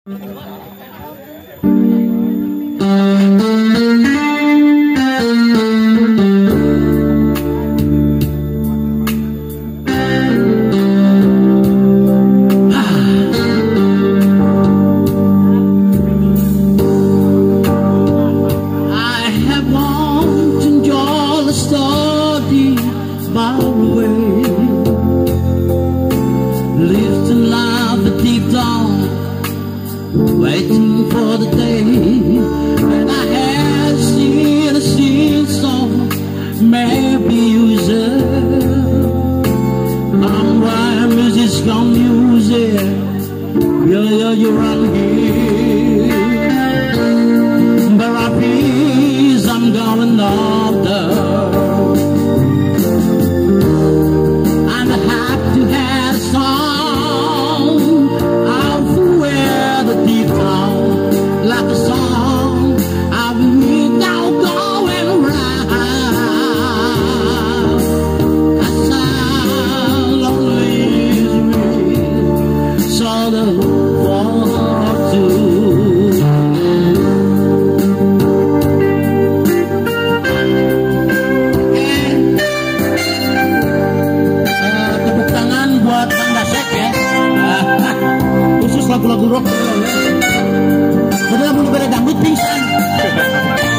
Waiting for the day when I have seen a sing song, maybe user. I'm why music's gone music. You're on here. But I please, I'm going off the. And I have to have a song out where the deep down, like a song I've been now going round. A sound lonely is me, so the walk to. Tepuk tangan buat Kang Dasek ya. Khusus lagu-lagu rock. Udah mau pada dangdut pingsan.